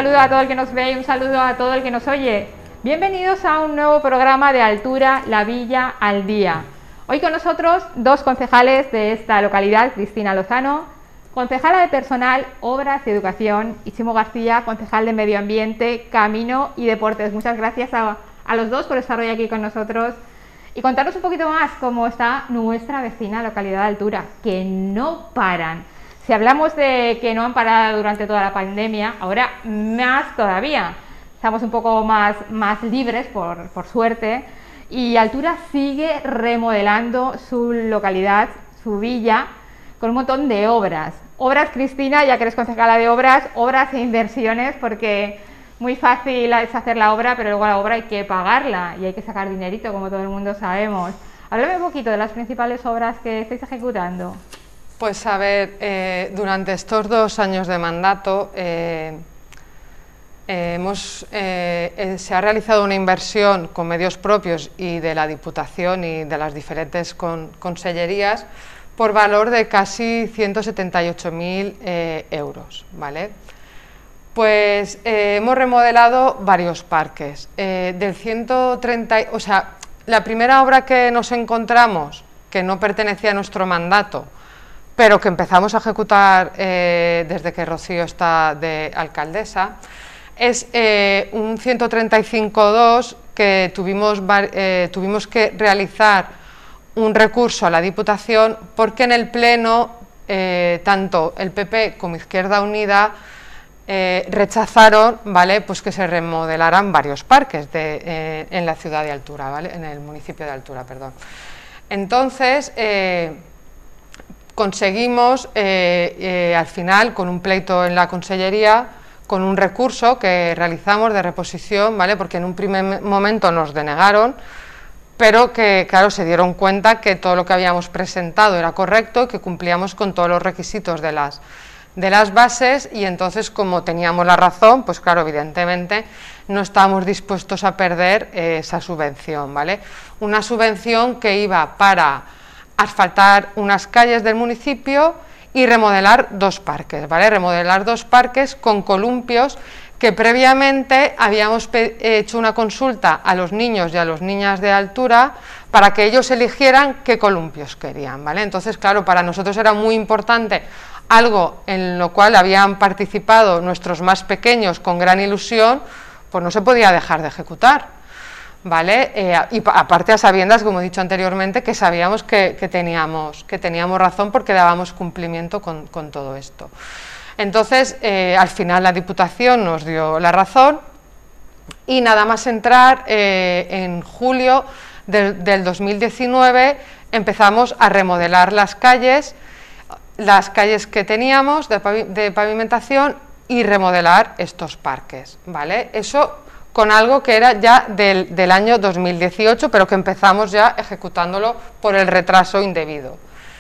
saludo a todo el que nos ve y un saludo a todo el que nos oye. Bienvenidos a un nuevo programa de Altura, La Villa al Día. Hoy con nosotros dos concejales de esta localidad, Cristina Lozano, concejala de Personal, Obras y Educación, y Chimo García, concejal de Medio Ambiente, Camino y Deportes. Muchas gracias a los dos por estar hoy aquí con nosotros y contarnos un poquito más cómo está nuestra vecina localidad de Altura, que no paran. Si hablamos de que no han parado durante toda la pandemia, ahora más todavía. Estamos un poco más libres, por suerte, y Altura sigue remodelando su localidad, su villa, con un montón de obras. Obras, Cristina, ya que eres concejala de obras e inversiones, porque muy fácil es hacer la obra, pero luego la obra hay que pagarla y hay que sacar dinerito, como todo el mundo sabemos. Háblame un poquito de las principales obras que estáis ejecutando. Pues a ver, durante estos 2 años de mandato se ha realizado una inversión con medios propios y de la Diputación y de las diferentes consellerías por valor de casi 178.000 euros, ¿vale? Pues hemos remodelado varios parques. La primera obra que nos encontramos, que no pertenecía a nuestro mandato, pero que empezamos a ejecutar desde que Rocío está de alcaldesa, es un 135.2 que tuvimos que realizar un recurso a la Diputación porque en el Pleno tanto el PP como Izquierda Unida rechazaron, ¿vale?, pues que se remodelaran varios parques en la ciudad de Altura, ¿vale?, en el municipio de Altura, perdón. Entonces conseguimos al final, con un pleito en la consellería, con un recurso que realizamos de reposición, ¿vale?, porque en un primer momento nos denegaron, pero que claro, se dieron cuenta que todo lo que habíamos presentado era correcto y que cumplíamos con todos los requisitos de las bases, y entonces, como teníamos la razón, pues claro, evidentemente no estábamos dispuestos a perder esa subvención, ¿vale? Una subvención que iba para asfaltar unas calles del municipio y remodelar 2 parques, ¿vale? Remodelar 2 parques con columpios que previamente habíamos hecho una consulta a los niños y a las niñas de Altura para que ellos eligieran qué columpios querían, ¿vale? Entonces, claro, para nosotros era muy importante algo en lo cual habían participado nuestros más pequeños con gran ilusión, pues no se podía dejar de ejecutar, ¿vale? Y aparte a sabiendas, como he dicho anteriormente, que sabíamos que teníamos razón porque dábamos cumplimiento con todo esto. Entonces, al final la Diputación nos dio la razón y nada más entrar en julio del 2019 empezamos a remodelar las calles que teníamos de pavimentación y remodelar estos parques, ¿vale? Eso con algo que era ya del año 2018, pero que empezamos ya ejecutándolo por el retraso indebido.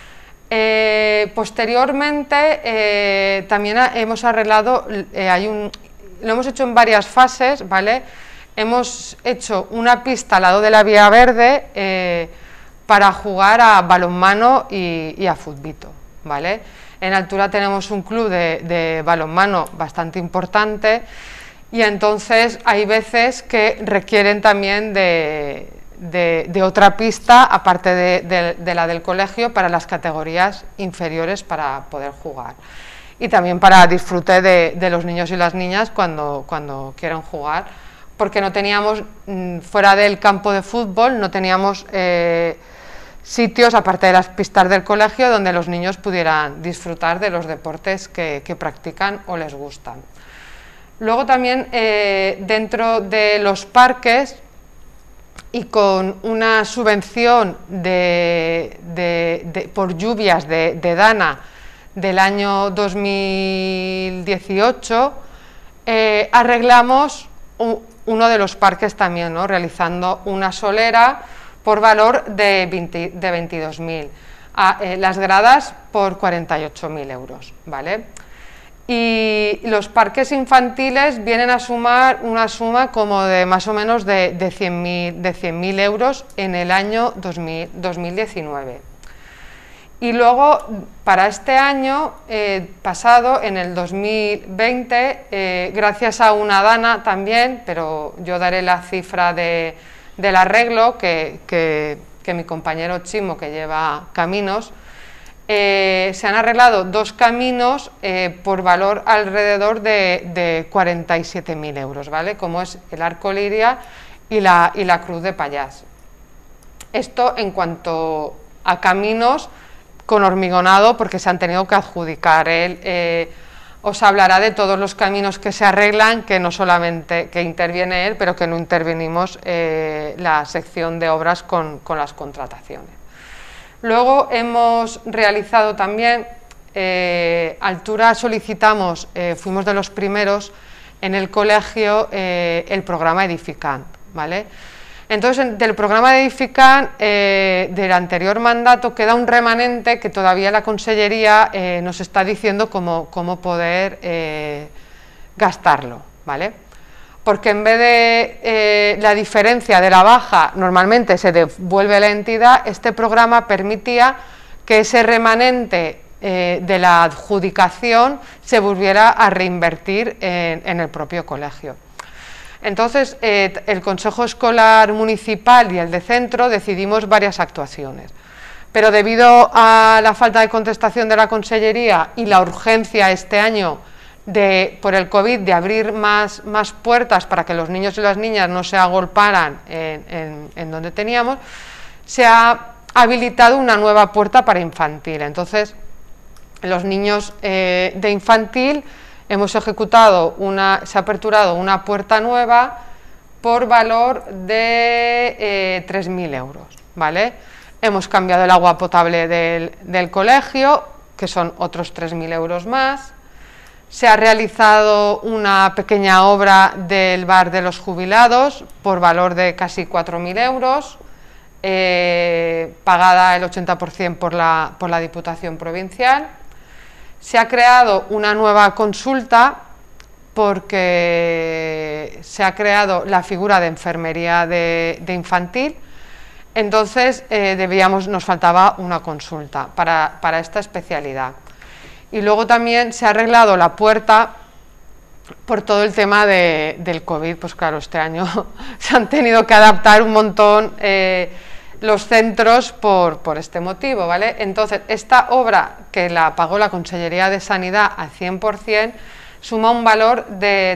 Posteriormente también hemos arreglado, lo hemos hecho en varias fases, ¿vale? Hemos hecho una pista al lado de la vía verde para jugar a balonmano y a futbito, ¿vale? En Altura tenemos un club de balonmano bastante importante y entonces hay veces que requieren también de otra pista, aparte de la del colegio, para las categorías inferiores para poder jugar. Y también para disfrute de los niños y las niñas cuando quieran jugar, porque no teníamos, fuera del campo de fútbol, no teníamos sitios, aparte de las pistas del colegio, donde los niños pudieran disfrutar de los deportes que practican o les gustan. Luego también dentro de los parques, y con una subvención por lluvias de Dana del año 2018, arreglamos uno de los parques también, ¿no?, realizando una solera por valor de 22.000, las gradas por 48.000 euros, ¿vale? Y los parques infantiles vienen a sumar una suma como de más o menos de 100.000 euros en el año 2019. Y luego, para este año pasado, en el 2020, gracias a una dana también, pero yo daré la cifra del arreglo que mi compañero Chimo, que lleva caminos, se han arreglado 2 caminos por valor alrededor de 47.000 euros, ¿vale? Como es el Arco Liria y la Cruz de Pallás. Esto en cuanto a caminos con hormigonado, porque se han tenido que adjudicar. Él os hablará de todos los caminos que se arreglan, que no solamente que interviene él, pero que no intervenimos la sección de obras con las contrataciones. Luego hemos realizado también, Altura solicitamos, fuimos de los primeros en el colegio, el programa Edificant, ¿vale? Entonces, del programa de Edificant, del anterior mandato, queda un remanente que todavía la Consellería nos está diciendo cómo poder gastarlo, ¿vale? Porque en vez de la diferencia de la baja, normalmente se devuelve a la entidad, este programa permitía que ese remanente de la adjudicación se volviera a reinvertir en el propio colegio. Entonces, el Consejo Escolar Municipal y el de Centro decidimos varias actuaciones, pero debido a la falta de contestación de la Consellería y la urgencia este año por el COVID de abrir más puertas para que los niños y las niñas no se agolparan en donde teníamos, se ha habilitado una nueva puerta para infantil. Entonces, los niños de infantil hemos ejecutado se ha aperturado una puerta nueva por valor de 3.000 euros, ¿vale? Hemos cambiado el agua potable del colegio, que son otros 3.000 euros más. Se ha realizado una pequeña obra del bar de los jubilados por valor de casi 4.000 euros, pagada el 80% por la Diputación Provincial. Se ha creado una nueva consulta porque se ha creado la figura de enfermería de infantil, entonces nos faltaba una consulta para esta especialidad. Y luego también se ha arreglado la puerta por todo el tema del COVID, pues claro, este año se han tenido que adaptar un montón los centros por este motivo, ¿vale? Entonces, esta obra, que la pagó la Consellería de Sanidad al 100%, suma un valor de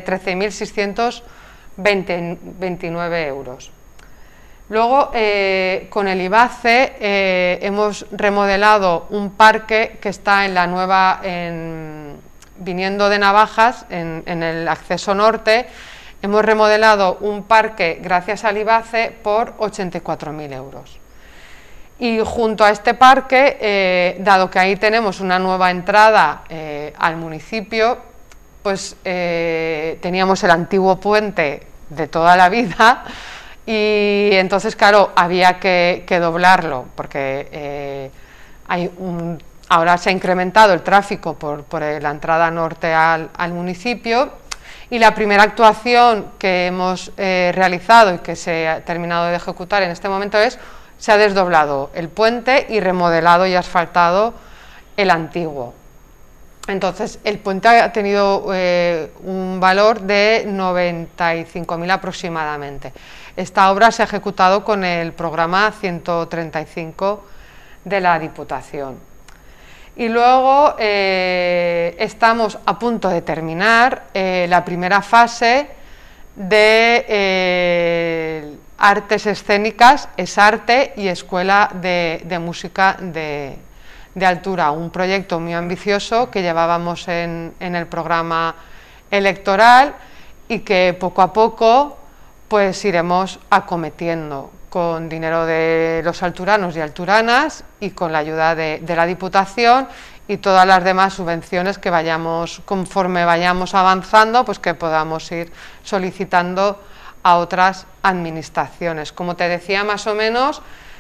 13.629 euros. Luego, con el IBACE, hemos remodelado un parque que está en la nueva, viniendo de Navajas, en el acceso norte. Hemos remodelado un parque, gracias al IBACE, por 84.000 euros. Y junto a este parque, dado que ahí tenemos una nueva entrada al municipio, pues teníamos el antiguo puente de toda la vida y entonces, claro, había que doblarlo, porque ahora se ha incrementado el tráfico por la entrada norte al municipio. Y la primera actuación que hemos realizado y que se ha terminado de ejecutar en este momento se ha desdoblado el puente y remodelado y asfaltado el antiguo. Entonces, el puente ha tenido un valor de 95.000 aproximadamente. Esta obra se ha ejecutado con el programa 135 de la Diputación. Y luego estamos a punto de terminar la primera fase de artes escénicas, ESARTE y Escuela de Música de Altura, un proyecto muy ambicioso que llevábamos en el programa electoral y que poco a poco pues iremos acometiendo con dinero de los alturanos y alturanas y con la ayuda de la Diputación y todas las demás subvenciones que conforme vayamos avanzando, pues que podamos ir solicitando a otras administraciones. Como te decía, más o menos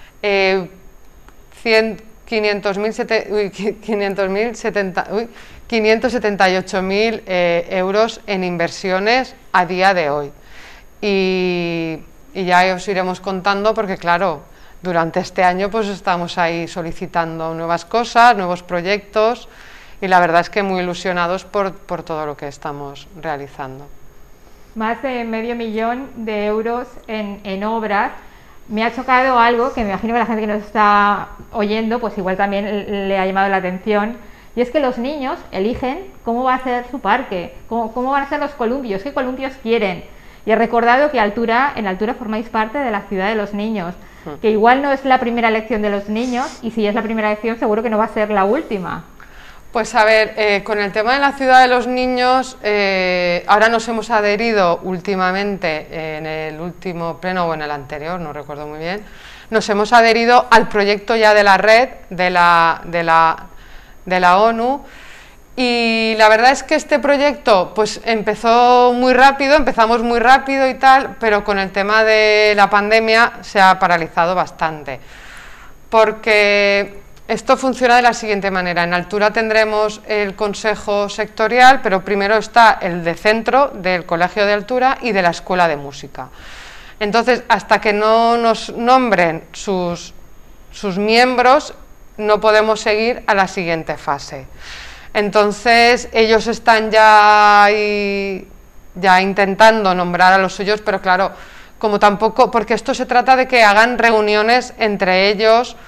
578.000 euros en inversiones a día de hoy. Y ya os iremos contando porque, claro, durante este año pues estamos ahí solicitando nuevas cosas, nuevos proyectos, y la verdad es que muy ilusionados por todo lo que estamos realizando. Más de $500.000 en obras. Me ha chocado algo que me imagino que la gente que nos está oyendo pues igual también le ha llamado la atención, y es que los niños eligen cómo va a ser su parque, cómo van a ser los columpios, qué columpios quieren. Y he recordado que en Altura formáis parte de la ciudad de los niños, que igual no es la primera elección de los niños, y si es la primera elección seguro que no va a ser la última. Pues a ver, con el tema de la ciudad de los niños, ahora nos hemos adherido últimamente, en el último pleno o en el anterior, no recuerdo muy bien, nos hemos adherido al proyecto ya de la red de la ONU, y la verdad es que este proyecto pues empezamos muy rápido y tal, pero con el tema de la pandemia se ha paralizado bastante, porque esto funciona de la siguiente manera: en Altura tendremos el consejo sectorial, pero primero está el de centro del Colegio de Altura y de la Escuela de Música. Entonces, hasta que no nos nombren sus miembros, no podemos seguir a la siguiente fase. Entonces, ellos están ya intentando nombrar a los suyos, pero claro, como tampoco, porque esto se trata de que hagan reuniones entre ellos,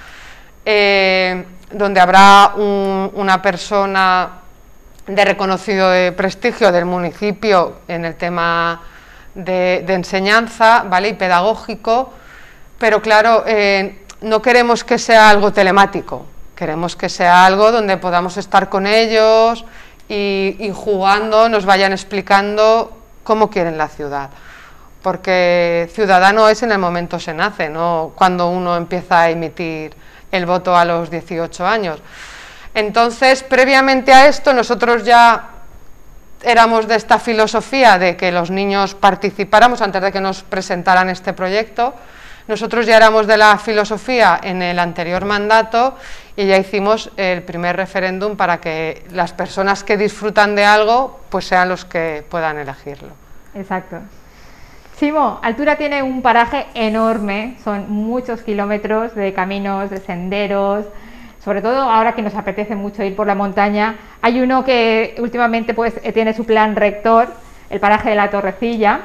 donde habrá una persona de reconocido prestigio del municipio en el tema de enseñanza, ¿vale?, y pedagógico, pero claro, no queremos que sea algo telemático, queremos que sea algo donde podamos estar con ellos y jugando nos vayan explicando cómo quieren la ciudad, porque ciudadano es en el momento se nace, no cuando uno empieza a emitir el voto a los 18 años. Entonces, previamente a esto, nosotros ya éramos de esta filosofía de que los niños participáramos antes de que nos presentaran este proyecto. Nosotros ya éramos de la filosofía en el anterior mandato y ya hicimos el primer referéndum para que las personas que disfrutan de algo pues sean los que puedan elegirlo. Exacto. Simo, Altura tiene un paraje enorme, son muchos kilómetros de caminos, de senderos, sobre todo ahora que nos apetece mucho ir por la montaña. Hay uno que últimamente pues tiene su plan rector, el paraje de la Torrecilla,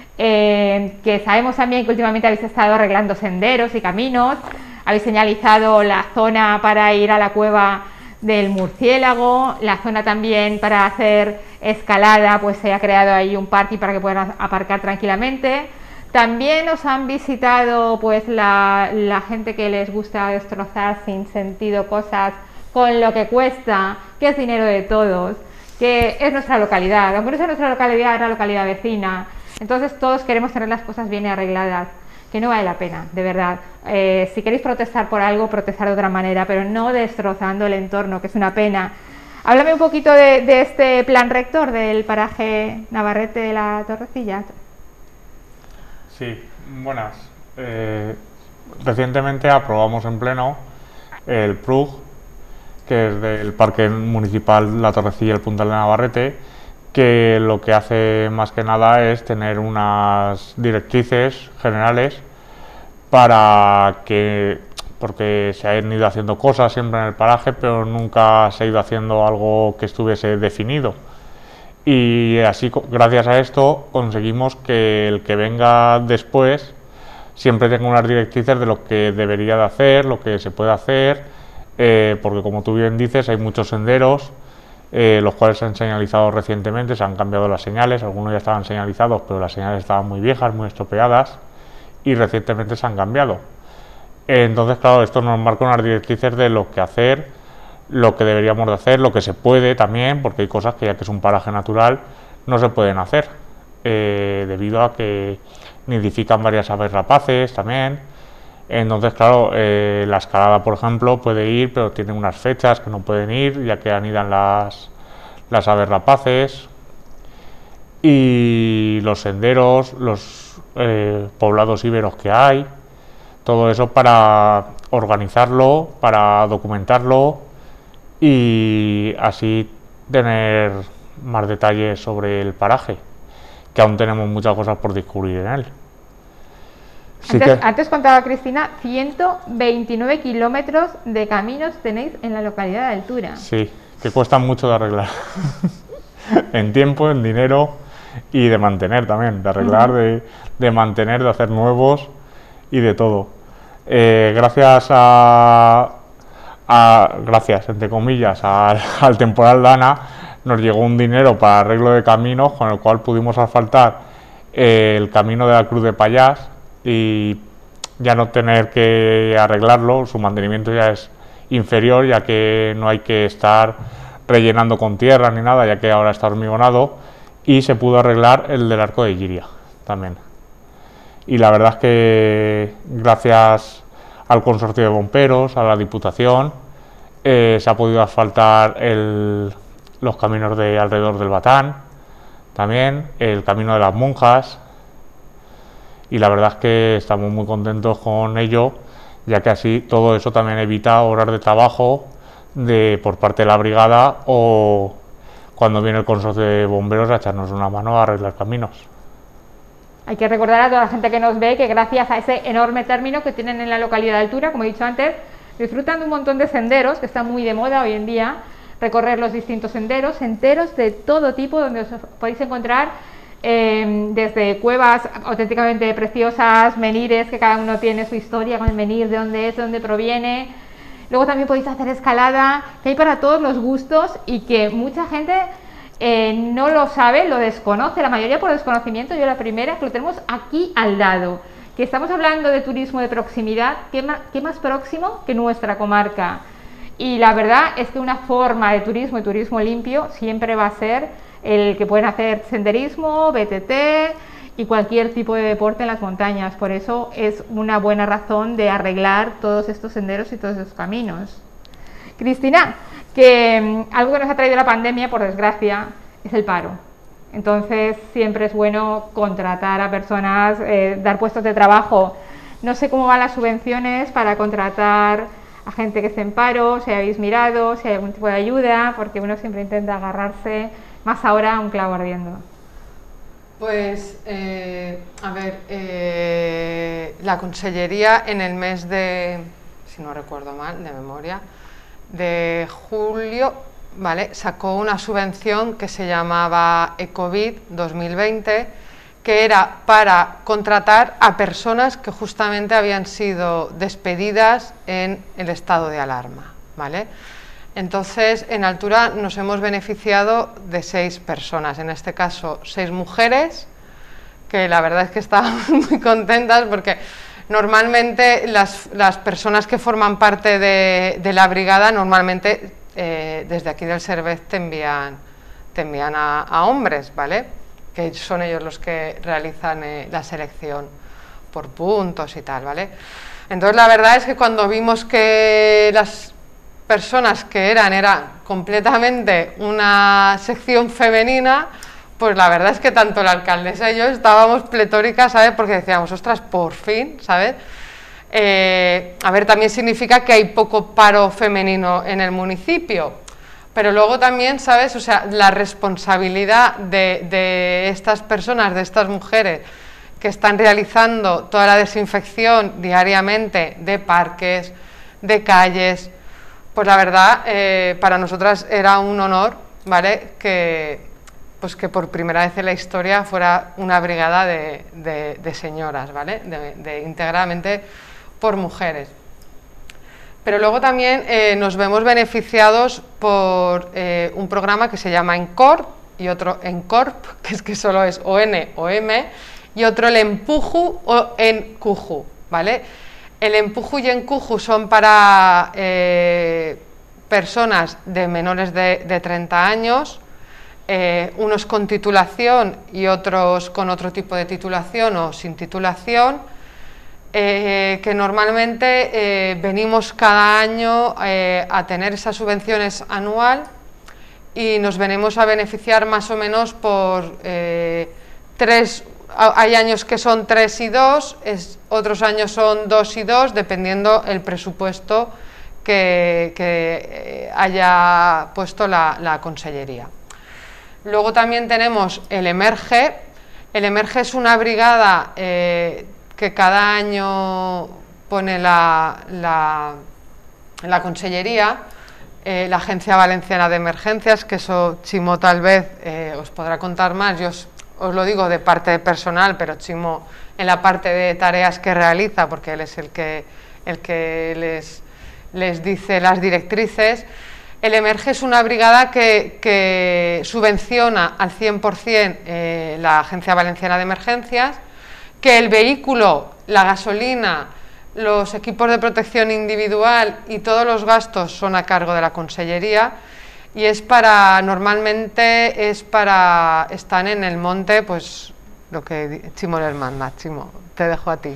que sabemos también que últimamente habéis estado arreglando senderos y caminos, habéis señalizado la zona para ir a la cueva del Murciélago, la zona también para hacer escalada, pues se ha creado ahí un parking para que puedan aparcar tranquilamente. También os han visitado pues la gente que les gusta destrozar sin sentido cosas con lo que cuesta, que es dinero de todos, que es nuestra localidad, aunque no sea nuestra localidad, es la localidad vecina. Entonces todos queremos tener las cosas bien arregladas, que no vale la pena, de verdad. Si queréis protestar por algo, protestar de otra manera, pero no destrozando el entorno, que es una pena. Háblame un poquito de este plan rector del paraje Navarrete de la Torrecilla. Sí, buenas. Recientemente aprobamos en pleno el PRUG, que es del Parque Municipal La Torrecilla y el Puntal de Navarrete, que lo que hace más que nada es tener unas directrices generales para que, porque se han ido haciendo cosas siempre en el paraje, pero nunca se ha ido haciendo algo que estuviese definido. Y así, gracias a esto, conseguimos que el que venga después siempre tenga unas directrices de lo que debería de hacer, lo que se puede hacer, porque como tú bien dices, hay muchos senderos, los cuales se han señalizado recientemente, se han cambiado las señales, algunos ya estaban señalizados, pero las señales estaban muy viejas, muy estropeadas, y recientemente se han cambiado. Entonces, claro, esto nos marca unas directrices de lo que hacer, lo que deberíamos de hacer, lo que se puede también, porque hay cosas que ya que es un paraje natural no se pueden hacer, debido a que nidifican varias aves rapaces también. Entonces, claro, la escalada, por ejemplo, puede ir, pero tiene unas fechas que no pueden ir, ya que anidan las aves rapaces. Y los senderos, los poblados íberos que hay, todo eso para organizarlo, para documentarlo y así tener más detalles sobre el paraje, que aún tenemos muchas cosas por descubrir en él. Antes contaba Cristina, 129 kilómetros de caminos tenéis en la localidad de Altura. Sí, que cuestan mucho de arreglar. En tiempo, en dinero y de mantener también, de arreglar, de mantener, de hacer nuevos y de todo. Gracias gracias, entre comillas, al temporal Dana, nos llegó un dinero para arreglo de caminos, con el cual pudimos asfaltar el camino de la Cruz de Payás y ya no tener que arreglarlo, su mantenimiento ya es inferior, ya que no hay que estar rellenando con tierra ni nada, ya que ahora está hormigonado, y se pudo arreglar el del Arco de Giria también. Y la verdad es que gracias al consorcio de bomberos, a la Diputación, se ha podido asfaltar los caminos de alrededor del Batán, también el camino de las monjas, y la verdad es que estamos muy contentos con ello, ya que así todo eso también evita horas de trabajo por parte de la brigada o cuando viene el consorcio de bomberos a echarnos una mano a arreglar caminos. Hay que recordar a toda la gente que nos ve que gracias a ese enorme término que tienen en la localidad de Altura, como he dicho antes, disfrutan de un montón de senderos, que están muy de moda hoy en día, recorrer los distintos senderos, senderos de todo tipo, donde os podéis encontrar desde cuevas auténticamente preciosas, menires, que cada uno tiene su historia con el menhir, de dónde es, de dónde proviene. Luego también podéis hacer escalada, que hay para todos los gustos y que mucha gente no lo sabe, lo desconoce, la mayoría por desconocimiento. Yo la primera, que lo tenemos aquí al lado, que estamos hablando de turismo de proximidad. ¿Qué más próximo que nuestra comarca? Y la verdad es que una forma de turismo y turismo limpio siempre va a ser el que pueden hacer senderismo, BTT y cualquier tipo de deporte en las montañas. Por eso es una buena razón de arreglar todos estos senderos y todos esos caminos. Cristina, que algo que nos ha traído la pandemia, por desgracia, es el paro. Entonces siempre es bueno contratar a personas, dar puestos de trabajo. No sé cómo van las subvenciones para contratar a gente que esté en paro, si habéis mirado, si hay algún tipo de ayuda, porque uno siempre intenta agarrarse, más ahora, a un clavo ardiendo. Pues, a ver, la Consellería en el mes de, si no recuerdo mal, de memoria, de julio, ¿vale?, sacó una subvención que se llamaba Ecovid 2020, que era para contratar a personas que justamente habían sido despedidas en el estado de alarma, ¿vale? Entonces, en Altura nos hemos beneficiado de 6 personas, en este caso 6 mujeres, que la verdad es que estábamos muy contentas porque normalmente las personas que forman parte de la brigada, normalmente desde aquí del Servez te envían a hombres, ¿vale?, que son ellos los que realizan la selección por puntos y tal, ¿vale? Entonces la verdad es que cuando vimos que las personas que era completamente una sección femenina, pues la verdad es que tanto la alcaldesa y yo estábamos pletóricas, ¿sabes? Porque decíamos, ostras, por fin, ¿sabes? A ver, también significa que hay poco paro femenino en el municipio, pero luego también, ¿sabes? O sea, la responsabilidad de estas personas, de estas mujeres que están realizando toda la desinfección diariamente de parques, de calles, pues la verdad, para nosotras era un honor, ¿vale?, que por primera vez en la historia fuera una brigada de señoras, ¿vale?, íntegramente por mujeres. Pero luego también nos vemos beneficiados por un programa que se llama ENCORP y otro ENCORP, que solo es ON o M, y otro el EMPUJU o ENCUJU, ¿vale? El EMPUJU y ENCUJU son para personas de menores de 30 años, unos con titulación y otros con otro tipo de titulación o sin titulación, que normalmente venimos cada año a tener esas subvenciones anual y nos venimos a beneficiar más o menos por 3, hay años que son 3 y 2, otros años son 2 y 2, dependiendo el presupuesto que haya puesto la Consellería. Luego también tenemos el EMERGE. El EMERGE es una brigada que que cada año pone la Consellería, la Agencia Valenciana de Emergencias, que eso Chimo tal vez os podrá contar más. Yo os lo digo de parte personal, pero Chimo en la parte de tareas que realiza, porque él es el que les dice las directrices. El Emerge es una brigada que subvenciona al 100% la Agencia Valenciana de Emergencias, que el vehículo, la gasolina, los equipos de protección individual y todos los gastos son a cargo de la Consellería, y normalmente están en el monte, pues lo que Chimo les manda. Chimo, te dejo a ti.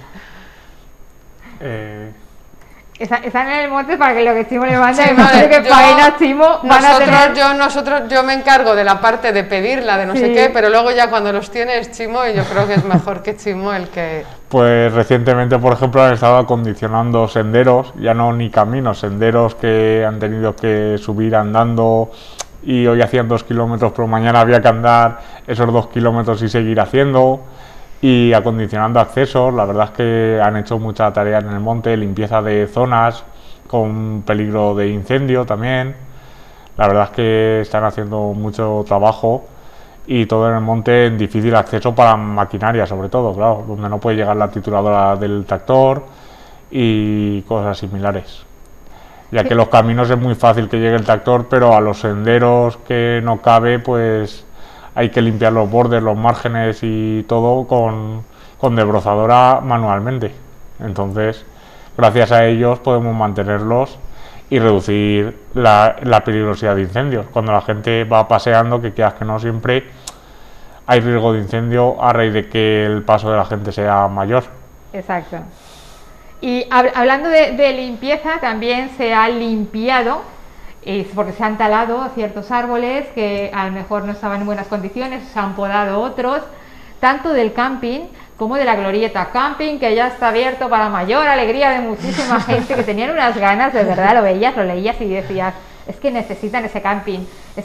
Están en el monte para que lo que Chimo le manda, Sí, y vale, que faena Chimo van a tener... Yo me encargo de la parte de pedirla, de no sé qué, pero luego ya cuando los tiene es Chimo, y yo creo que es mejor que Chimo el que... Pues recientemente, por ejemplo, han estado acondicionando senderos, ya no ni caminos, senderos que han tenido que subir andando, y hoy hacían 2 kilómetros, pero mañana había que andar esos 2 kilómetros y seguir haciendo, y acondicionando accesos. La verdad es que han hecho mucha tarea en el monte, limpieza de zonas con peligro de incendio también. La verdad es que están haciendo mucho trabajo, y todo en el monte en difícil acceso para maquinaria, sobre todo, claro, donde no puede llegar la trituradora del tractor y cosas similares. Ya que los caminos es muy fácil que llegue el tractor, pero a los senderos que no cabe, pues hay que limpiar los bordes, los márgenes y todo con desbrozadora manualmente. Entonces, gracias a ellos podemos mantenerlos y reducir la peligrosidad de incendios. Cuando la gente va paseando, que quieras que no, siempre hay riesgo de incendio a raíz de que el paso de la gente sea mayor. Exacto. Y hablando de limpieza, también se ha limpiado, porque se han talado ciertos árboles que a lo mejor no estaban en buenas condiciones, se han podado otros, tanto del camping como de la glorieta camping, que ya está abierto para mayor alegría de muchísima gente que tenían unas ganas, de verdad, lo veías, lo leías y decías, es que necesitan ese camping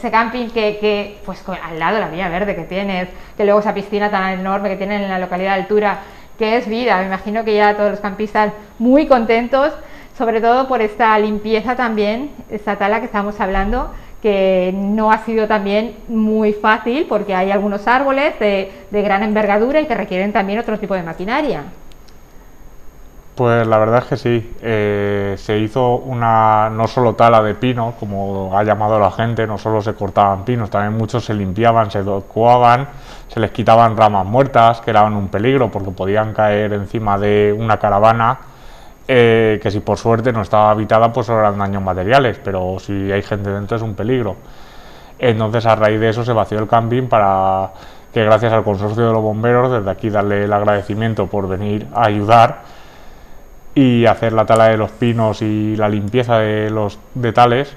que pues al lado la vía verde que tienes, que luego esa piscina tan enorme que tienen en la localidad de Altura, que es vida. Me imagino que ya todos los campistas muy contentos, sobre todo por esta limpieza también, esta tala que estamos hablando, que no ha sido también muy fácil, porque hay algunos árboles de gran envergadura y que requieren también otro tipo de maquinaria. Pues la verdad es que sí, se hizo una no solo tala de pinos, como ha llamado la gente, no solo se cortaban pinos, también muchos se limpiaban, se evacuaban, se les quitaban ramas muertas, que eran un peligro porque podían caer encima de una caravana, que si por suerte no estaba habitada, pues solo eran daños materiales, pero si hay gente dentro es un peligro. Entonces, a raíz de eso se vació el camping, para que, gracias al consorcio de los bomberos, desde aquí darle el agradecimiento por venir a ayudar y hacer la tala de los pinos y la limpieza de los detales,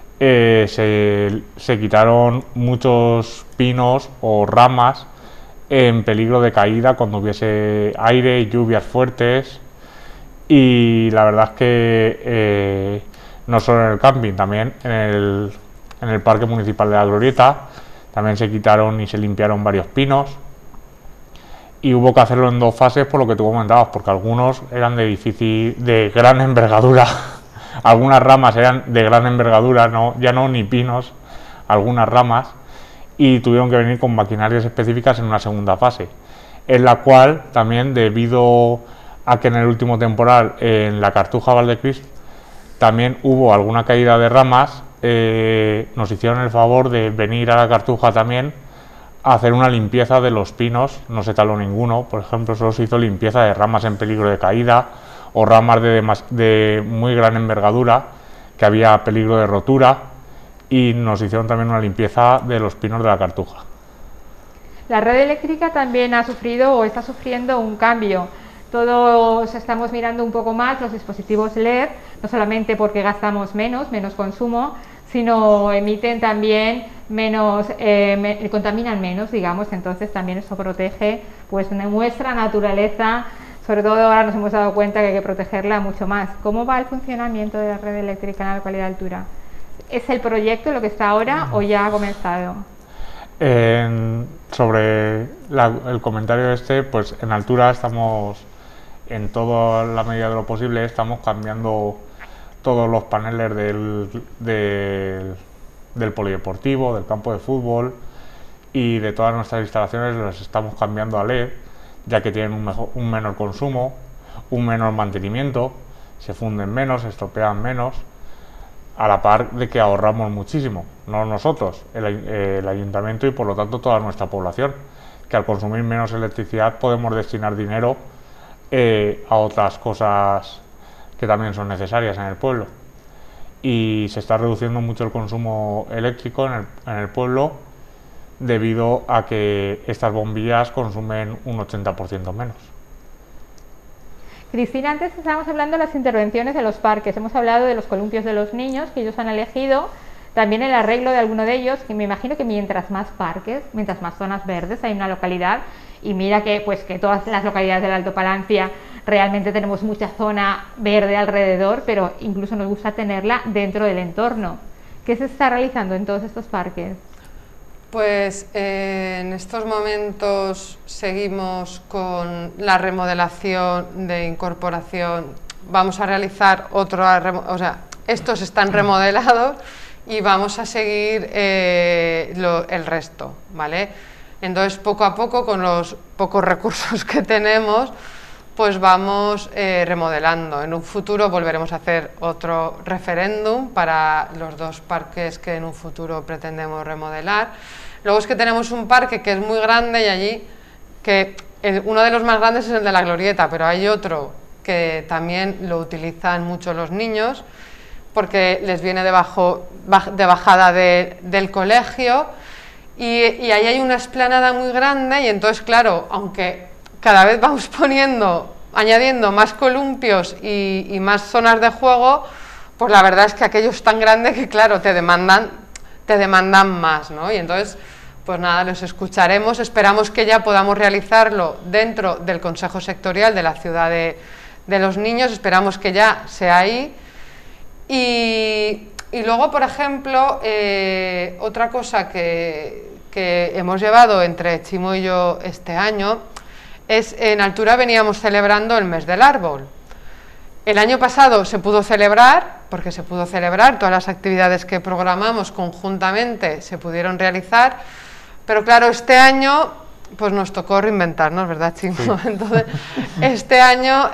se quitaron muchos pinos o ramas en peligro de caída cuando hubiese aire y lluvias fuertes. Y la verdad es que no solo en el camping, también en el Parque Municipal de la Glorieta también se quitaron y se limpiaron varios pinos, y hubo que hacerlo en 2 fases, por lo que tú comentabas, porque algunos eran de gran envergadura. Algunas ramas eran de gran envergadura, ya no ni pinos, algunas ramas, y tuvieron que venir con maquinarias específicas en una segunda fase, en la cual también, debido a que en el último temporal en la Cartuja Valdecrist también hubo alguna caída de ramas, nos hicieron el favor de venir a la Cartuja también a hacer una limpieza de los pinos. No se taló ninguno, por ejemplo, solo se hizo limpieza de ramas en peligro de caída o ramas de muy gran envergadura que había peligro de rotura, y nos hicieron también una limpieza de los pinos de la Cartuja. La red eléctrica también ha sufrido o está sufriendo un cambio. Todos estamos mirando un poco más los dispositivos LED, no solamente porque gastamos menos consumo, sino emiten también menos, contaminan menos, digamos. Entonces también eso protege pues nuestra naturaleza. Sobre todo ahora nos hemos dado cuenta que hay que protegerla mucho más. ¿Cómo va el funcionamiento de la red eléctrica en la localidad de Altura? ¿Es el proyecto lo que está ahora o ya ha comenzado? Sobre el comentario pues en Altura estamos en toda la medida de lo posible estamos cambiando todos los paneles del polideportivo, del campo de fútbol y de todas nuestras instalaciones las estamos cambiando a LED, ya que tienen un menor consumo, un menor mantenimiento, se funden menos, se estropean menos, a la par de que ahorramos muchísimo, no nosotros, el ayuntamiento y por lo tanto toda nuestra población, que al consumir menos electricidad podemos destinar dinero a otras cosas que también son necesarias en el pueblo. Y se está reduciendo mucho el consumo eléctrico en el pueblo debido a que estas bombillas consumen un 80% menos. Cristina, antes estábamos hablando de las intervenciones de los parques, hemos hablado de los columpios de los niños que ellos han elegido, también el arreglo de alguno de ellos, que me imagino que mientras más parques, mientras más zonas verdes hay en una localidad, y mira que todas las localidades del Alto Palancia realmente tenemos mucha zona verde alrededor, pero incluso nos gusta tenerla dentro del entorno. ¿Qué se está realizando en todos estos parques? Pues en estos momentos seguimos con la remodelación de incorporación. Vamos a realizar estos están remodelados y vamos a seguir el resto, ¿vale? Entonces, poco a poco, con los pocos recursos que tenemos, pues vamos remodelando. En un futuro volveremos a hacer otro referéndum para los 2 parques que en un futuro pretendemos remodelar. Luego es que tenemos un parque que es muy grande y allí, uno de los más grandes es el de la Glorieta, pero hay otro que también lo utilizan mucho los niños porque les viene de bajada del colegio y ahí hay una explanada muy grande y entonces, claro, aunque cada vez vamos añadiendo más columpios y más zonas de juego, pues la verdad es que aquello es tan grande que, claro, te demandan más, ¿no? Y entonces, pues nada, los escucharemos, esperamos que ya podamos realizarlo dentro del Consejo Sectorial de la Ciudad de los Niños, esperamos que ya sea ahí. Y luego, por ejemplo, otra cosa que hemos llevado entre Chimo y yo este año es, en Altura veníamos celebrando el mes del árbol. El año pasado se pudo celebrar, todas las actividades que programamos conjuntamente se pudieron realizar, pero claro, este año pues nos tocó reinventarnos, ¿verdad, Chimo? Sí. Entonces, este año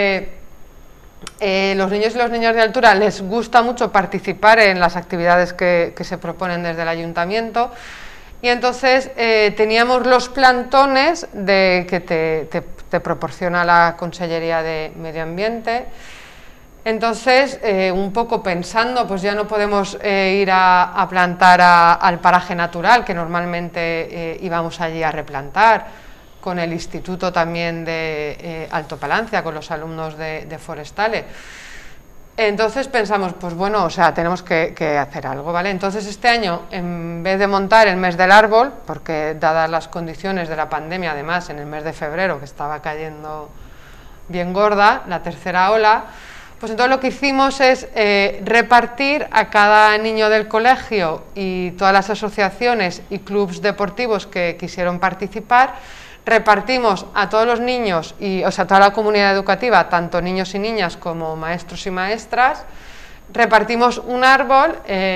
los niños y las niñas de Altura les gusta mucho participar en las actividades que se proponen desde el ayuntamiento. Y entonces teníamos los plantones que te proporciona la Consellería de Medio Ambiente. Entonces, un poco pensando, pues ya no podemos ir a plantar al paraje natural, que normalmente íbamos allí a replantar, con el instituto también de Alto Palancia, con los alumnos de Forestales. Entonces pensamos, pues bueno, tenemos que hacer algo, ¿vale? Entonces este año, en vez de montar el mes del árbol, porque dadas las condiciones de la pandemia, además en el mes de febrero, que estaba cayendo bien gorda, la tercera ola, pues entonces lo que hicimos es repartir a cada niño del colegio y todas las asociaciones y clubes deportivos que quisieron participar, repartimos a todos los niños, toda la comunidad educativa, tanto niños y niñas como maestros y maestras, repartimos un árbol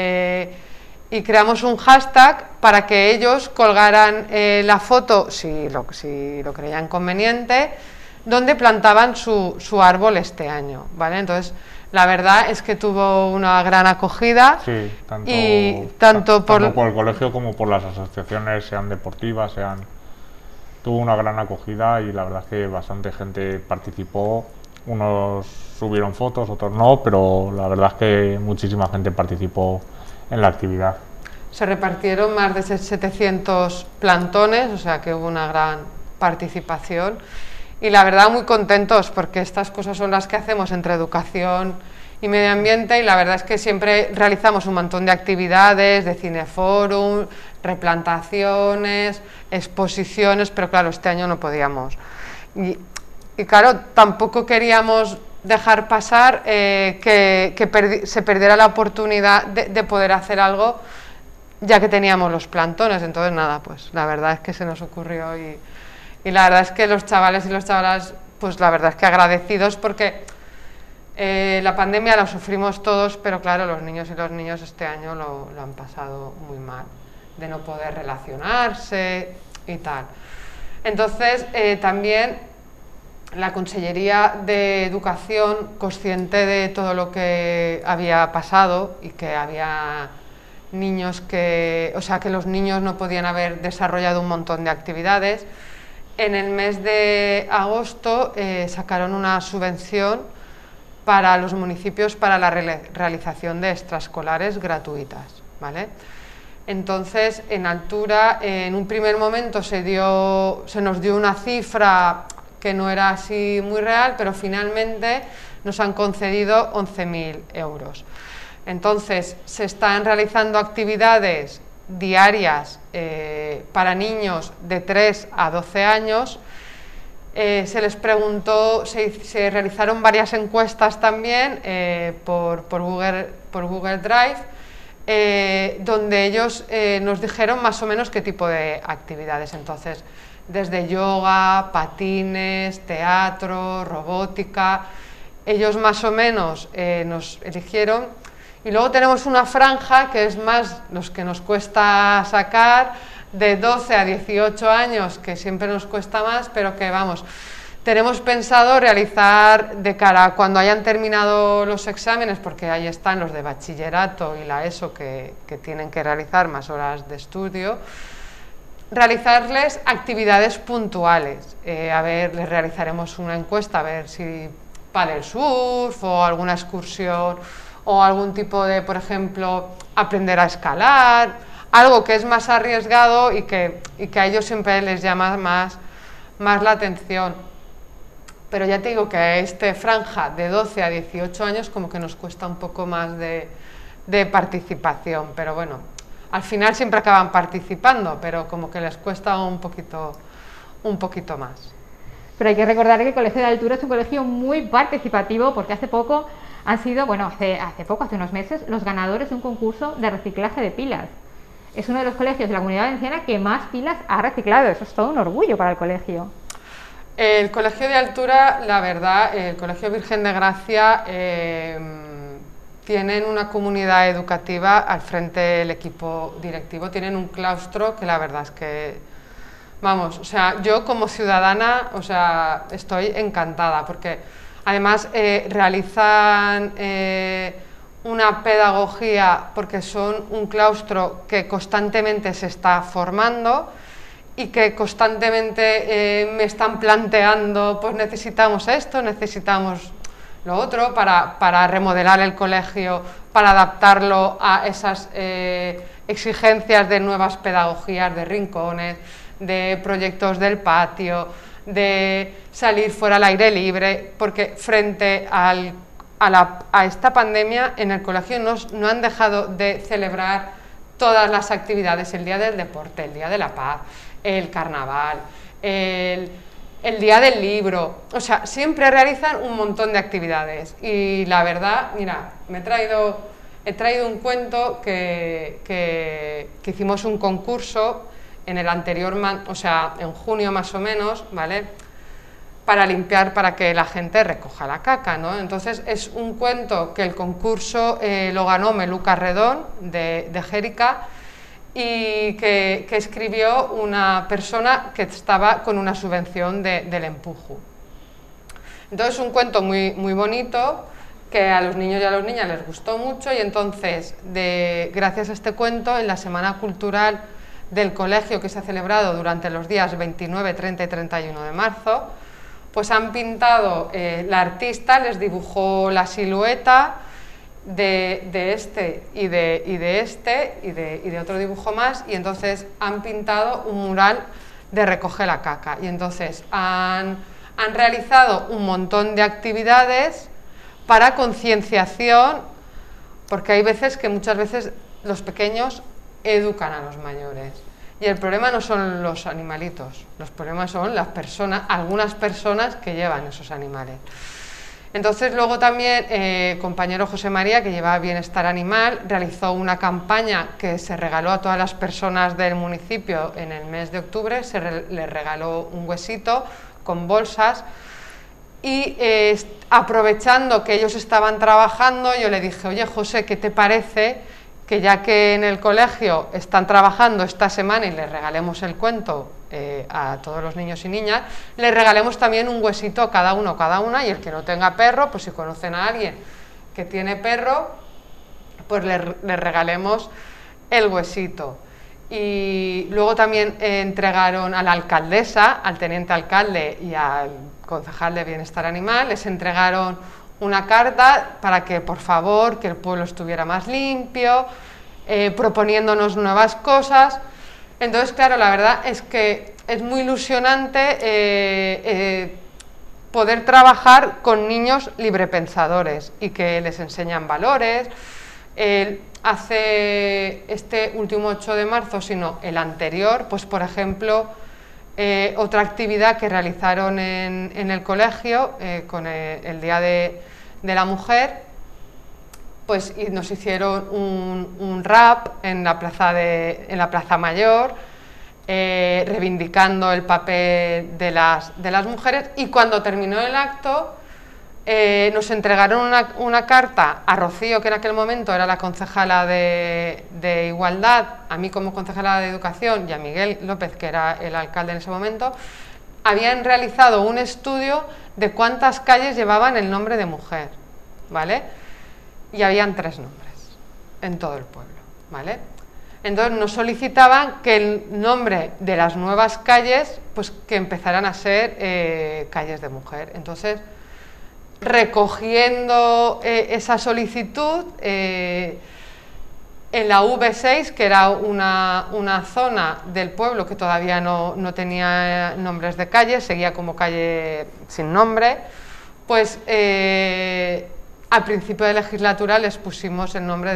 y creamos un hashtag para que ellos colgaran la foto, si lo creían conveniente, donde plantaban su árbol este año, ¿vale? Entonces, la verdad es que tuvo una gran acogida. Sí, tanto por el colegio como por las asociaciones, sean deportivas, tuvo una gran acogida y la verdad es que bastante gente participó, unos subieron fotos, otros no, pero la verdad es que muchísima gente participó en la actividad. Se repartieron más de 700 plantones, o sea que hubo una gran participación y la verdad muy contentos porque estas cosas son las que hacemos entre educación y medio ambiente y la verdad es que siempre realizamos un montón de actividades, de cineforum, replantaciones, exposiciones, pero claro, este año no podíamos. Y claro, tampoco queríamos dejar pasar que se perdiera la oportunidad de poder hacer algo ya que teníamos los plantones. Entonces nada, pues la verdad es que se nos ocurrió y la verdad es que los chavales y las chavalas pues la verdad es que agradecidos porque la pandemia la sufrimos todos, pero claro, los niños y los niños este año lo han pasado muy mal, de no poder relacionarse y tal. Entonces, también la Consellería de Educación, consciente de todo lo que había pasado y que había niños que los niños no podían haber desarrollado un montón de actividades, en el mes de agosto sacaron una subvención para los municipios para la realización de extraescolares gratuitas, ¿vale? Entonces, en Altura, en un primer momento se nos dio una cifra que no era así muy real, pero finalmente nos han concedido 11.000 euros. Entonces, se están realizando actividades diarias para niños de 3 a 12 años. Se les preguntó, se realizaron varias encuestas también por Google Drive, donde ellos nos dijeron más o menos qué tipo de actividades. Entonces, desde yoga, patines, teatro, robótica, ellos más o menos nos eligieron. Y luego tenemos una franja que es más los que nos cuesta sacar, de 12 a 18 años, que siempre nos cuesta más, pero que vamos, tenemos pensado realizar de cara a cuando hayan terminado los exámenes, porque ahí están los de bachillerato y la ESO que tienen que realizar más horas de estudio, realizarles actividades puntuales. Les realizaremos una encuesta a ver si paddle surf o alguna excursión o algún tipo de, por ejemplo, aprender a escalar, algo que es más arriesgado y que a ellos siempre les llama más la atención. Pero ya te digo que a esta franja de 12 a 18 años como que nos cuesta un poco más de participación, pero bueno, al final siempre acaban participando, pero como que les cuesta un poquito más. Pero hay que recordar que el Colegio de Altura es un colegio muy participativo, porque hace poco han sido, hace unos meses, los ganadores de un concurso de reciclaje de pilas. Es uno de los colegios de la Comunidad Valenciana que más pilas ha reciclado. Eso es todo un orgullo para el colegio. El Colegio de Altura, la verdad, el Colegio Virgen de Gracia, tienen una comunidad educativa al frente del equipo directivo, tienen un claustro que la verdad es que, vamos, o sea, yo como ciudadana, o sea, estoy encantada, porque además realizan una pedagogía, porque son un claustro que constantemente se está formando y que constantemente me están planteando, pues necesitamos esto, necesitamos lo otro para remodelar el colegio, para adaptarlo a esas exigencias de nuevas pedagogías, de rincones, de proyectos del patio, de salir fuera al aire libre, porque frente a esta pandemia en el colegio no han dejado de celebrar todas las actividades, el Día del Deporte, el Día de la Paz, el Carnaval, el Día del Libro, o sea, siempre realizan un montón de actividades y la verdad, mira, he traído un cuento que hicimos un concurso en el anterior, en junio más o menos, ¿vale?, para limpiar, para que la gente recoja la caca, ¿no? Entonces es un cuento que el concurso lo ganó Meluca Redón de Jérica y que escribió una persona que estaba con una subvención del Empujo. Entonces es un cuento muy, muy bonito que a los niños y a las niñas les gustó mucho y entonces gracias a este cuento en la Semana Cultural del colegio que se ha celebrado durante los días 29, 30 y 31 de marzo, pues han pintado, la artista les dibujó la silueta de este y de otro dibujo más, y entonces han pintado un mural de Recoge la caca, y entonces han realizado un montón de actividades para concienciación, porque hay veces que muchas veces los pequeños educan a los mayores. Y el problema no son los animalitos, los problemas son las personas, algunas personas que llevan esos animales. Entonces luego también compañero José María, que lleva Bienestar Animal, realizó una campaña que se regaló a todas las personas del municipio en el mes de octubre, les regaló un huesito con bolsas y aprovechando que ellos estaban trabajando, yo le dije, oye José, ¿qué te parece que ya que en el colegio están trabajando esta semana y les regalemos el cuento a todos los niños y niñas, les regalemos también un huesito a cada uno, cada una, y el que no tenga perro, pues si conocen a alguien que tiene perro, pues les regalemos el huesito. Y luego también entregaron a la alcaldesa, al teniente alcalde y al concejal de Bienestar Animal, les entregaron una carta para que por favor que el pueblo estuviera más limpio, proponiéndonos nuevas cosas. Entonces, claro, la verdad es que es muy ilusionante poder trabajar con niños librepensadores y que les enseñan valores. Hace este último 8 de marzo, sino el anterior, pues por ejemplo, otra actividad que realizaron en el colegio con el Día de la Mujer, pues y nos hicieron un rap en la Plaza Mayor, reivindicando el papel de las mujeres, y cuando terminó el acto nos entregaron una carta a Rocío, que en aquel momento era la concejala de Igualdad, a mí como concejala de Educación y a Miguel López, que era el alcalde en ese momento. Habían realizado un estudio de cuántas calles llevaban el nombre de mujer, ¿vale? Y habían 3 nombres en todo el pueblo, ¿vale? Entonces nos solicitaban que el nombre de las nuevas calles, pues que empezaran a ser calles de mujer. Entonces, recogiendo esa solicitud, en la V6, que era una zona del pueblo que todavía no tenía nombres de calles, seguía como calle sin nombre, pues al principio de legislatura les pusimos el nombre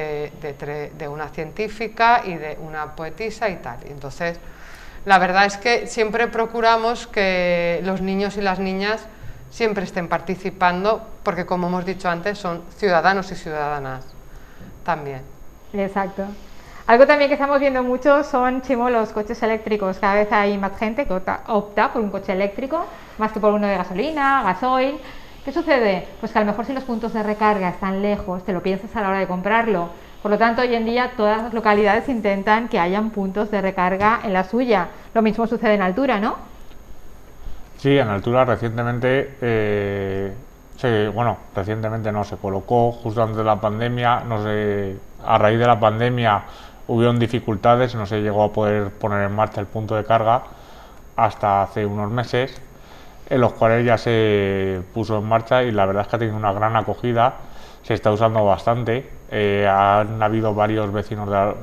de una científica y de una poetisa y tal. Entonces, la verdad es que siempre procuramos que los niños y las niñas siempre estén participando, porque como hemos dicho antes, son ciudadanos y ciudadanas también. Exacto. Algo también que estamos viendo mucho son, Chimo, los coches eléctricos. Cada vez hay más gente que opta por un coche eléctrico, más que por uno de gasolina, gasoil. ¿Qué sucede? Pues que a lo mejor si los puntos de recarga están lejos, te lo piensas a la hora de comprarlo. Por lo tanto, hoy en día todas las localidades intentan que hayan puntos de recarga en la suya. Lo mismo sucede en Altura, ¿no? Sí, en Altura recientemente, recientemente no, se colocó justo antes de la pandemia, no sé, a raíz de la pandemia hubieron dificultades, no se llegó a poder poner en marcha el punto de carga hasta hace unos meses, en los cuales ya se puso en marcha y la verdad es que ha tenido una gran acogida, se está usando bastante, han habido varios vecinos de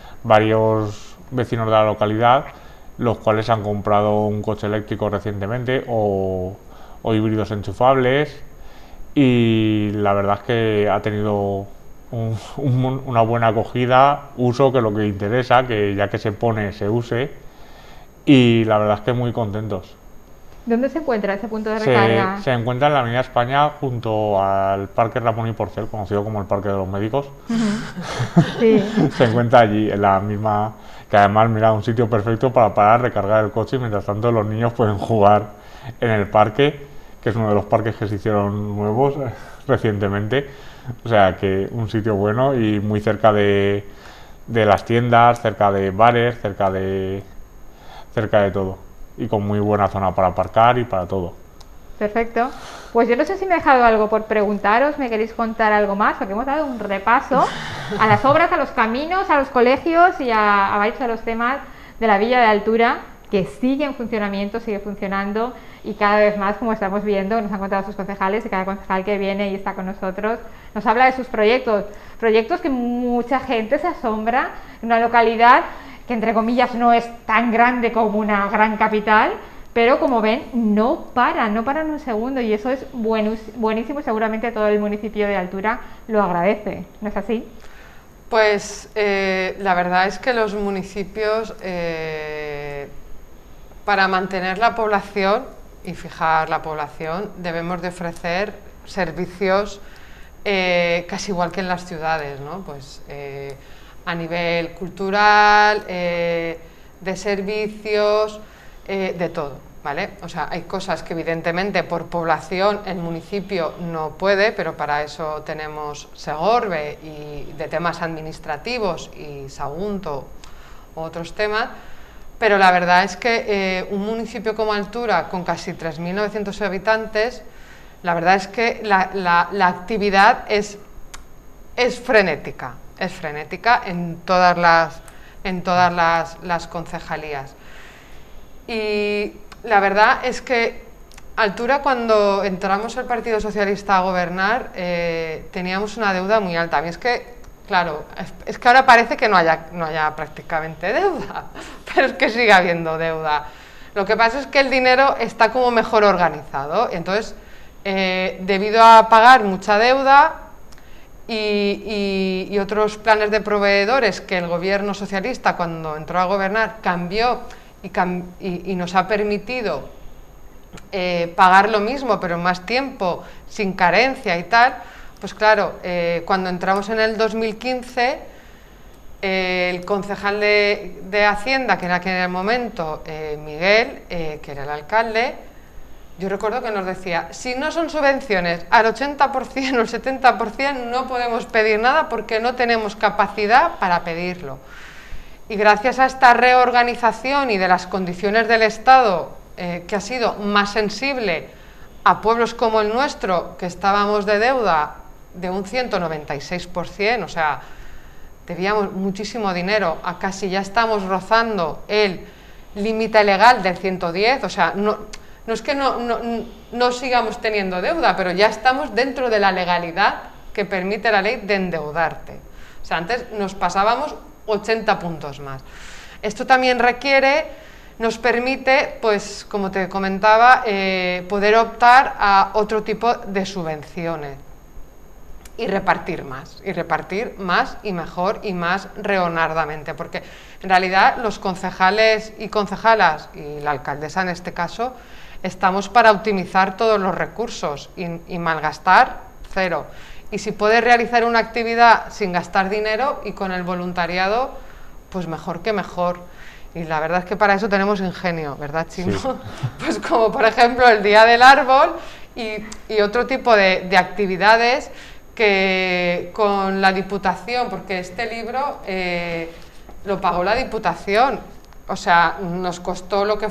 la localidad, los cuales han comprado un coche eléctrico recientemente o híbridos enchufables, y la verdad es que ha tenido una buena acogida, uso, que es lo que interesa, que ya que se pone se use, y la verdad es que muy contentos. ¿Dónde se encuentra ese punto de recarga? Se encuentra en la Avenida España junto al Parque Ramón y Porcel, conocido como el Parque de los Médicos. Sí. Se encuentra allí, en la misma, que además, mira, un sitio perfecto para parar, recargar el coche y mientras tanto los niños pueden jugar en el parque, que es uno de los parques que se hicieron nuevos recientemente. O sea que un sitio bueno y muy cerca de las tiendas, cerca de bares, cerca de todo. Y con muy buena zona para aparcar y para todo. Perfecto. Pues yo no sé si me he dejado algo por preguntaros, ¿me queréis contar algo más? Porque hemos dado un repaso a las obras, a los caminos, a los colegios y a varios de los temas de la Villa de Altura, que sigue en funcionamiento, sigue funcionando, y cada vez más, como estamos viendo, nos han contado sus concejales, y cada concejal que viene y está con nosotros nos habla de sus proyectos que mucha gente se asombra en una localidad que entre comillas no es tan grande como una gran capital, pero como ven, no paran un segundo, y eso es buenísimo, y seguramente todo el municipio de Altura lo agradece, ¿no es así? Pues la verdad es que los municipios, para mantener la población y fijar la población, debemos de ofrecer servicios casi igual que en las ciudades, ¿no? Pues a nivel cultural, de servicios, de todo. ¿vale? O sea, hay cosas que evidentemente por población el municipio no puede, pero para eso tenemos Segorbe y de temas administrativos y Sagunto u otros temas, pero la verdad es que un municipio como Altura, con casi 3.900 habitantes, la verdad es que la actividad es frenética en todas las concejalías. Y la verdad es que Altura, cuando entramos el Partido Socialista a gobernar, teníamos una deuda muy alta. A mí es que, claro, es que ahora parece que no haya prácticamente deuda, pero es que sigue habiendo deuda. Lo que pasa es que el dinero está como mejor organizado, entonces, debido a pagar mucha deuda y otros planes de proveedores que el gobierno socialista, cuando entró a gobernar, cambió y nos ha permitido pagar lo mismo, pero en más tiempo, sin carencia y tal, pues claro, cuando entramos en el 2015, el concejal de Hacienda, que era en el momento Miguel, que era el alcalde, yo recuerdo que nos decía, si no son subvenciones al 80% o el 70%, no podemos pedir nada porque no tenemos capacidad para pedirlo. Y gracias a esta reorganización y de las condiciones del Estado, que ha sido más sensible a pueblos como el nuestro, que estábamos de deuda de un 196%, o sea, debíamos muchísimo dinero, a casi ya estamos rozando el límite legal del 110, o sea, no es que no sigamos teniendo deuda, pero ya estamos dentro de la legalidad que permite la ley de endeudarte. O sea, antes nos pasábamos 80 puntos más. Esto también nos permite, pues como te comentaba, poder optar a otro tipo de subvenciones y repartir más y mejor y más reordenadamente, porque en realidad los concejales y concejalas, y la alcaldesa en este caso, estamos para optimizar todos los recursos y malgastar cero. Y si puedes realizar una actividad sin gastar dinero y con el voluntariado, pues mejor que mejor. Y la verdad es que para eso tenemos ingenio, ¿verdad, Chimo? Sí. Pues como por ejemplo el Día del Árbol y otro tipo de actividades que con la Diputación, porque este libro lo pagó la Diputación, o sea, nos costó lo que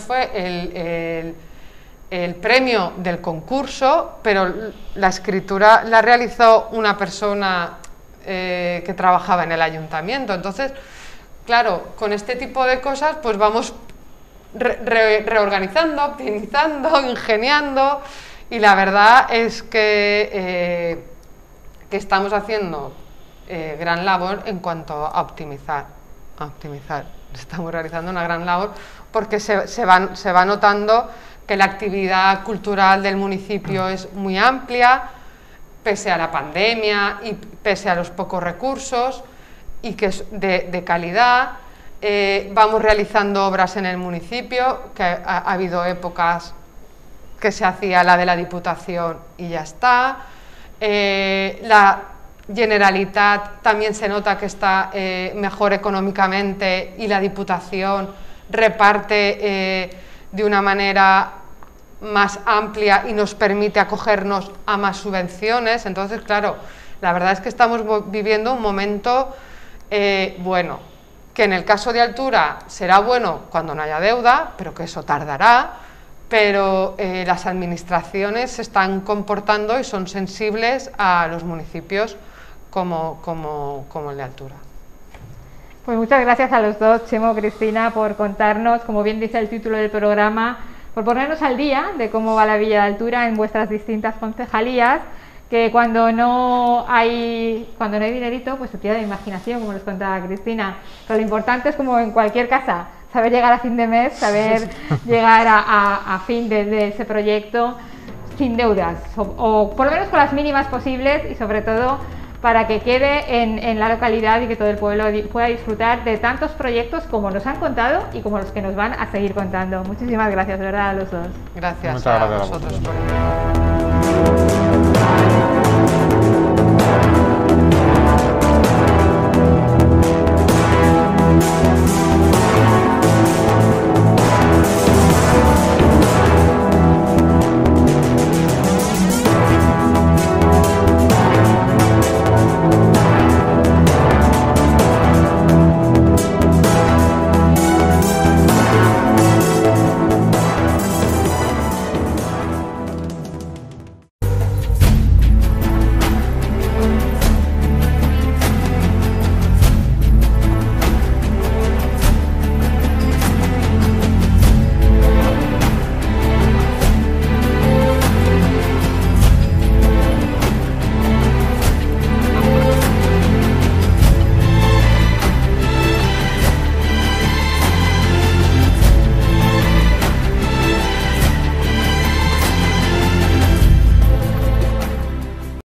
fue el premio del concurso, pero la escritura la realizó una persona que trabajaba en el ayuntamiento. Entonces, claro, con este tipo de cosas pues vamos reorganizando, optimizando, ingeniando, y la verdad es que estamos haciendo gran labor en cuanto a optimizar. Estamos realizando una gran labor porque se va notando que la actividad cultural del municipio es muy amplia, pese a la pandemia y pese a los pocos recursos, y que es de calidad. Vamos realizando obras en el municipio, que ha habido épocas que se hacía la de la Diputación y ya está. La Generalitat también se nota que está mejor económicamente, y la Diputación reparte de una manera más amplia y nos permite acogernos a más subvenciones. Entonces, claro, la verdad es que estamos viviendo un momento bueno, que en el caso de Altura será bueno cuando no haya deuda, pero que eso tardará, pero las administraciones se están comportando y son sensibles a los municipios como el de Altura. Pues muchas gracias a los dos, Chimo, Cristina, por contarnos, como bien dice el título del programa, por ponernos al día de cómo va la Villa de Altura en vuestras distintas concejalías, que cuando no hay dinerito, pues se pierde la imaginación, como nos contaba Cristina. Pero lo importante es, como en cualquier casa, saber llegar a fin de mes, saber llegar a fin de ese proyecto sin deudas, o por lo menos con las mínimas posibles, y sobre todo para que quede en la localidad y que todo el pueblo pueda disfrutar de tantos proyectos como nos han contado y como los que nos van a seguir contando. Muchísimas gracias, de verdad, a los dos. Gracias a vosotros por